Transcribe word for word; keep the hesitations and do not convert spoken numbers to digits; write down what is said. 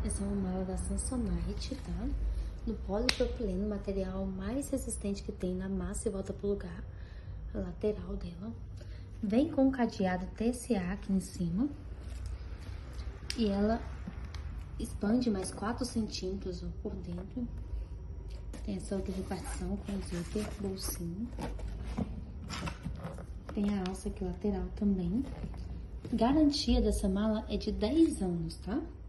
Essa é uma mala da Samsonite, tá? No polipropileno, material mais resistente que tem na massa e volta pro lugar. A lateral dela. Vem com um cadeado T C A aqui em cima. E ela expande mais quatro centímetros ó, por dentro. Tem essa outra repartição com zíper, bolsinho. Tem a alça aqui lateral também. Garantia dessa mala é de dez anos, tá?